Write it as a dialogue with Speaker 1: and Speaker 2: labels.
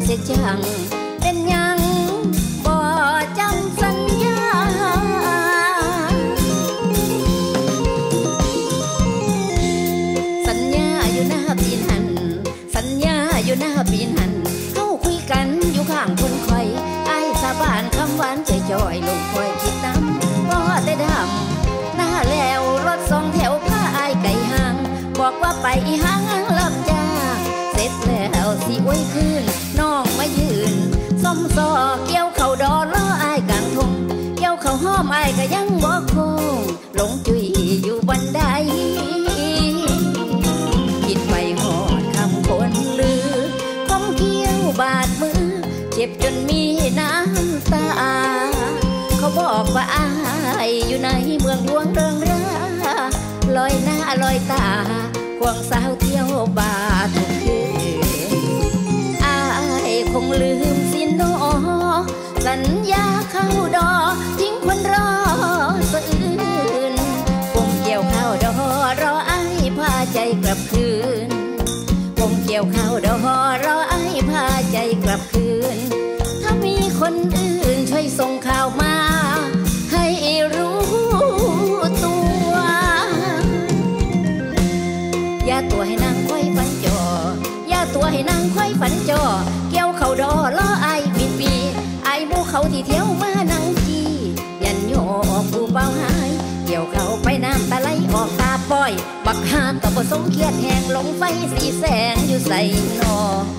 Speaker 1: เสียจังเป็นยังบ่จำสัญญาสัญญาอยู่หน้าปีนันสัญญาอยู่หน้าปีนันเข้าคุยกันอยู่ข้างคนคอยไอ้สาบานคำหวานใจจอยลงคอยคิดน้ำบ่แต่ดำหน้าแล้วรถสองแถวพาไอ้ไก่ห่างบอกว่าไปห้างรับจ้าเสร็จแล้วสิไว้คืนน้องมายืนซ้อมซอเกี่ยวเข่าดอล้อไอ้กลางทงเกี่ยวเข่าห้อมไอ้ก็ยังบ่คงหลงจุยอยู่บันไดคิดไปหอดคำคนลือคมเกี่ยวบาดมือเจ็บจนมีน้ำตาเขาบอกว่าอายอยู่ในเมืองหลวงเริงร่าลอยหน้าลอยตาควงสาวเที่ยวบาร์ทุกคืนอายคงลืมสินโนสัญญาเข้าดอทิ้งคนรอสะอื่นคงเกี่ยวข้าวดอรออายพาใจกลับคืนคงเกี่ยวข้าวดอรออายพาใจกลับคืนถ้ามีคนอื่นช่วยส่งข่าวมาให้รู้ตัวอย่าตัวให้นางค่อยฝันจออย่าตัวให้นางค่อยฝันจอเกี่ยวเขาดอล้อไอบิดบีไอบูเขาที่เที่ยวมานังจียันโยกผู้เบาหายเกี่ยวเขาไปน้ำตาไหลออกตาปล่อยบักหากับผสมเครียดแหงลงไฟสีแสงอยู่ใส่นอ